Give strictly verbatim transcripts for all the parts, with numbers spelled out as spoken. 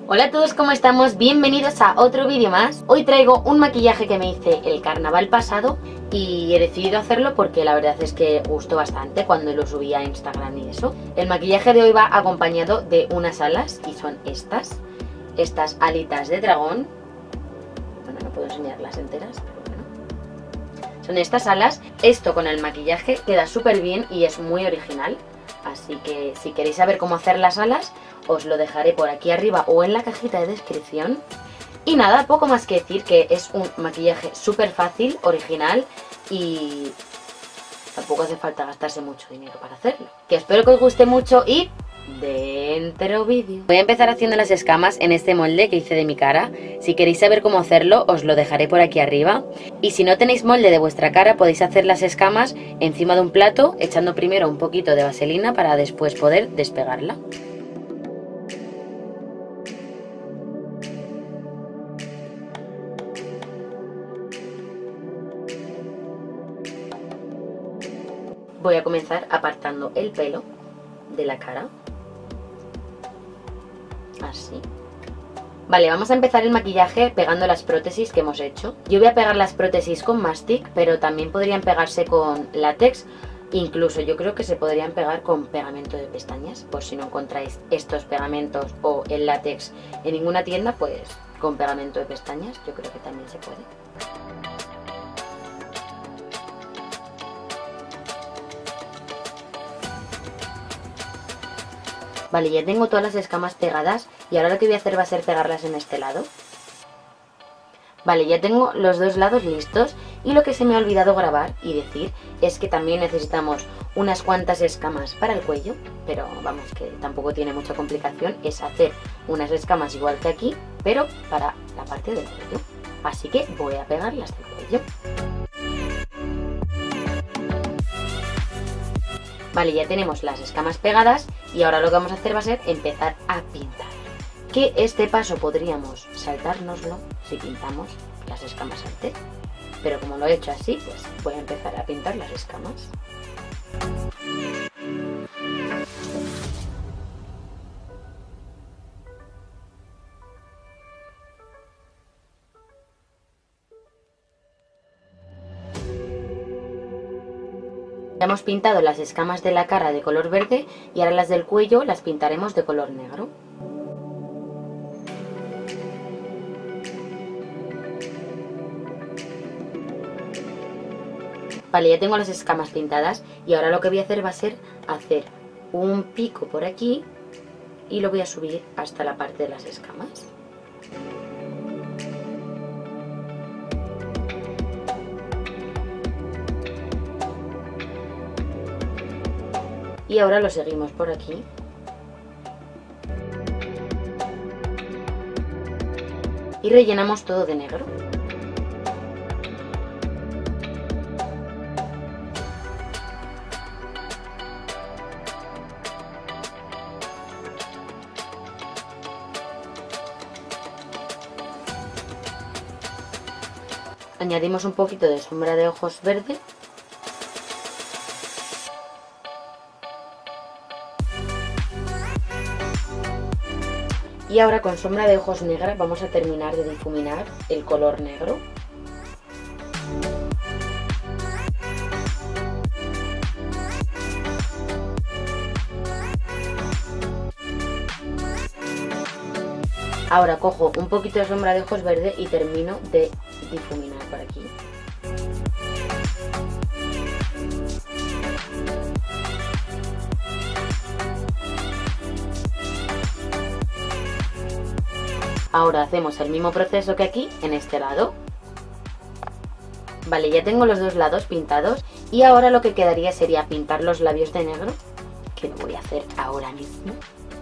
Hola a todos, ¿cómo estamos? Bienvenidos a otro vídeo más. Hoy traigo un maquillaje que me hice el carnaval pasado y he decidido hacerlo porque la verdad es que gustó bastante cuando lo subí a Instagram y eso. El maquillaje de hoy va acompañado de unas alas y son estas, estas alitas de dragón. Bueno, no puedo enseñarlas enteras, pero bueno. Son estas alas. Esto con el maquillaje queda súper bien y es muy original. Así que si queréis saber cómo hacer las alas, os lo dejaré por aquí arriba o en la cajita de descripción. Y nada, poco más que decir, que es un maquillaje súper fácil, original y tampoco hace falta gastarse mucho dinero para hacerlo. Que espero que os guste mucho y dentro vídeo. Voy a empezar haciendo las escamas en este molde que hice de mi cara. Si queréis saber cómo hacerlo, os lo dejaré por aquí arriba. Y si no tenéis molde de vuestra cara, podéis hacer las escamas encima de un plato, echando primero un poquito de vaselina para después poder despegarla. Voy a comenzar apartando el pelo de la cara. Así. Vale, vamos a empezar el maquillaje pegando las prótesis que hemos hecho. Yo voy a pegar las prótesis con mastic, pero también podrían pegarse con látex. Incluso yo creo que se podrían pegar con pegamento de pestañas. Por si no encontráis estos pegamentos o el látex en ninguna tienda, pues con pegamento de pestañas yo creo que también se puede. Vale, ya tengo todas las escamas pegadas y ahora lo que voy a hacer va a ser pegarlas en este lado. Vale, ya tengo los dos lados listos y lo que se me ha olvidado grabar y decir es que también necesitamos unas cuantas escamas para el cuello, pero vamos, que tampoco tiene mucha complicación, es hacer unas escamas igual que aquí, pero para la parte del cuello. Así que voy a pegarlas del cuello. Vale, ya tenemos las escamas pegadas y ahora lo que vamos a hacer va a ser empezar a pintar. Que este paso podríamos saltárnoslo si pintamos las escamas antes, pero como lo he hecho así, pues voy a empezar a pintar las escamas. Ya hemos pintado las escamas de la cara de color verde y ahora las del cuello las pintaremos de color negro. Vale, ya tengo las escamas pintadas y ahora lo que voy a hacer va a ser hacer un pico por aquí y lo voy a subir hasta la parte de las escamas. Y ahora lo seguimos por aquí. Y rellenamos todo de negro. Añadimos un poquito de sombra de ojos verde. Y ahora con sombra de ojos negra vamos a terminar de difuminar el color negro. Ahora cojo un poquito de sombra de ojos verde y termino de difuminar por aquí. Ahora hacemos el mismo proceso que aquí, en este lado. Vale, ya tengo los dos lados pintados y ahora lo que quedaría sería pintar los labios de negro, que lo voy a hacer ahora mismo.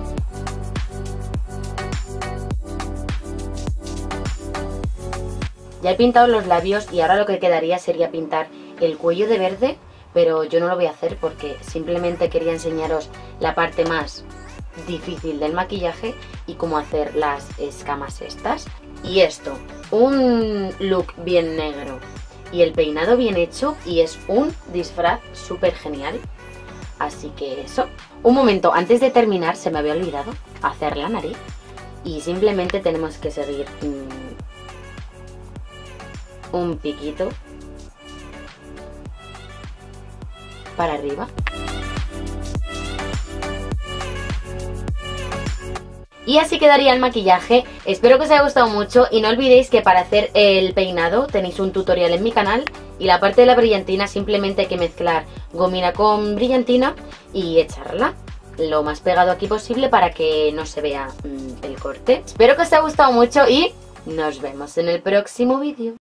Ya he pintado los labios y ahora lo que quedaría sería pintar el cuello de verde, pero yo no lo voy a hacer porque simplemente quería enseñaros la parte más difícil del maquillaje y cómo hacer las escamas estas. Y esto, un look bien negro y el peinado bien hecho y es un disfraz súper genial. Así que eso. Un momento, antes de terminar se me había olvidado hacer la nariz. y simplemente tenemos que seguir mmm, un piquito para arriba. Y así quedaría el maquillaje. Espero que os haya gustado mucho y no olvidéis que para hacer el peinado tenéis un tutorial en mi canal. Y la parte de la brillantina simplemente hay que mezclar gomina con brillantina y echarla lo más pegado aquí posible para que no se vea mmm, el corte. Espero que os haya gustado mucho y nos vemos en el próximo vídeo.